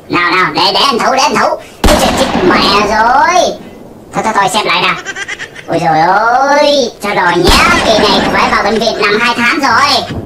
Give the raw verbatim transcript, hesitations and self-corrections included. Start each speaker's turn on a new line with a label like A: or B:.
A: Nào nào, để để anh thủ, để anh thủ. Ôi trời, chết mẹ rồi. Thôi thôi thôi, xem lại nào. Ôi trời ơi, sao rồi nhá, kỳ này phải vào bệnh viện nằm hai tháng rồi.